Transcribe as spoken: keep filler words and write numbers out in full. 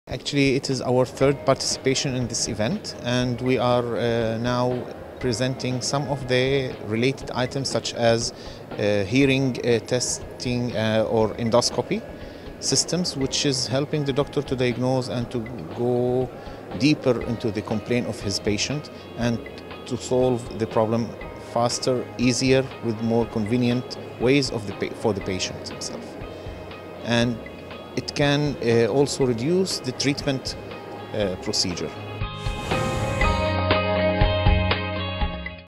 Actually, it is our third participation in this event, and we are uh, now presenting some of the related items such as uh, hearing uh, testing uh, or endoscopy systems, which is helping the doctor to diagnose and to go deeper into the complaint of his patient and to solve the problem faster, easier, with more convenient ways of the, for the patient himself. And it can uh, also reduce the treatment uh, procedure.